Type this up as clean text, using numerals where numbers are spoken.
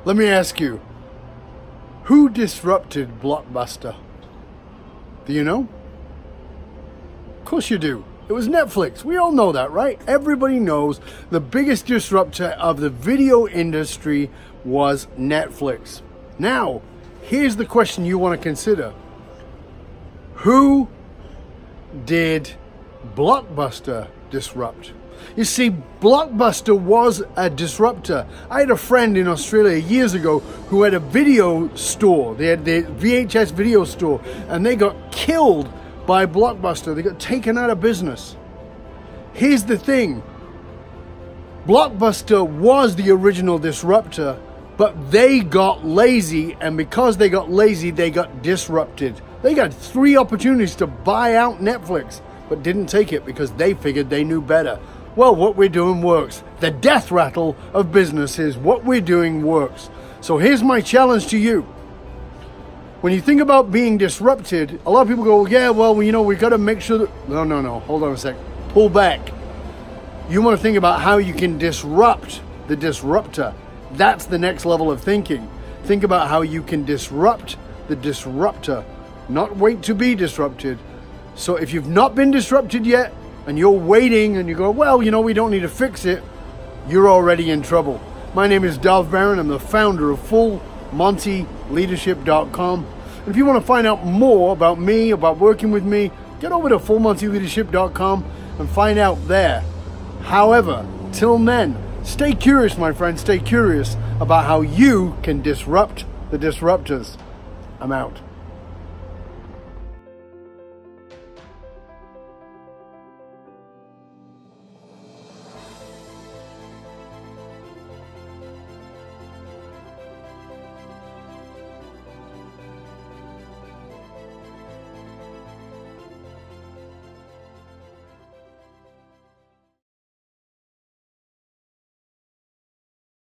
Let me ask you, who disrupted Blockbuster? Do you know? Of course you do. It was Netflix. We all know that, right? Everybody knows the biggest disruptor of the video industry was Netflix. Now, here's the question you want to consider. Who did Blockbuster disrupt? You see, Blockbuster was a disruptor. I had a friend in Australia years ago who had a video store. They had the VHS video store, and they got killed by Blockbuster. They got taken out of business. Here's the thing. Blockbuster was the original disruptor, but they got lazy, and because they got lazy, they got disrupted. They got 3 opportunities to buy out Netflix, but didn't take it because they figured they knew better. Well, what we're doing works. The death rattle of business is what we're doing works. So here's my challenge to you. When you think about being disrupted, a lot of people go, yeah, well, you know, we got to make sure that... No. Hold on a sec. Pull back. You want to think about how you can disrupt the disruptor. That's the next level of thinking. Think about how you can disrupt the disruptor, not wait to be disrupted. So if you've not been disrupted yet, and you're waiting and you go, well, you know, we don't need to fix it, you're already in trouble. My name is Dov Baron. I'm the founder of FullMontyLeadership.com. And if you want to find out more about me, about working with me, get over to FullMontyLeadership.com and find out there. However, till then, stay curious, my friend. Stay curious about how you can disrupt the disruptors. I'm out.